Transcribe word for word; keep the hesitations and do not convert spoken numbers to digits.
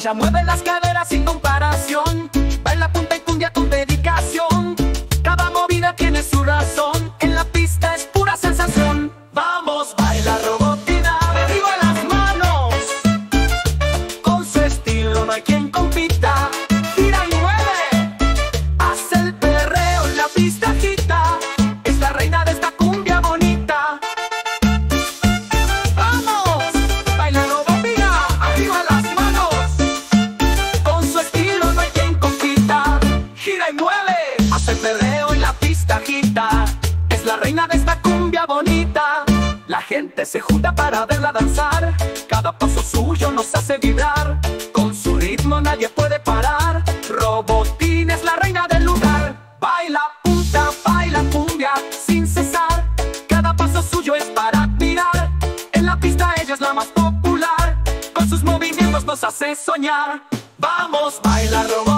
Ella mueve las caderas sin comparación, baila punta y cumbia con dedicación. Cada movida tiene su razón, en la pista es pura sensación. Vamos, baila Robotina, arriba las manos. Con su estilo no hay quien compita. Gira y mueve, hace el perreo en la pista agita. Es la reina de esta cumbia bonita. Vamos, baila Robotina, arriba las manos. Con su estilo no hay quien compita. Gira y mueve, hace el perreo en la pista agita. Es la reina de esta cumbia bonita. La gente se junta para verla danzar. Cada paso suyo nos hace vibrar. Con su ritmo nadie puede parar. Robotina es la reina del lugar. Baila punta, baila cumbia sin cesar. Cada paso suyo es para admirar. En la pista ella es la más popular. Con sus movimientos nos hace soñar. Vamos, baila Robotina.